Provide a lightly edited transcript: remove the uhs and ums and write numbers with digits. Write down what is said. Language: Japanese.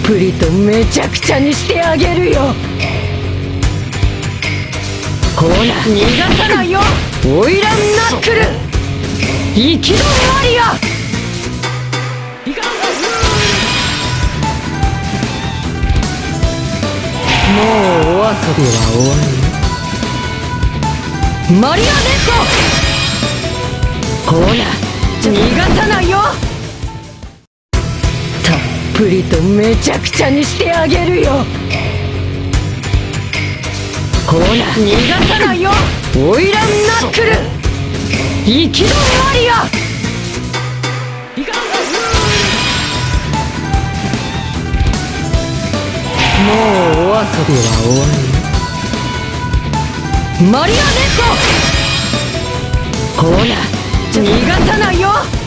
ぷりとめちゃくちゃにしてあげるよ。ほら逃がさないよ、オイランナックル。行き止まりや。もうお遊びは終わり。マリアネット、ほら逃がさないよ。たっぷりとめちゃくちゃにしてあげるよ。ほら逃がさないよ、オイランナックル。行き止まりや。もうお遊びは終わり。マリアネット、ほら逃がさないよ。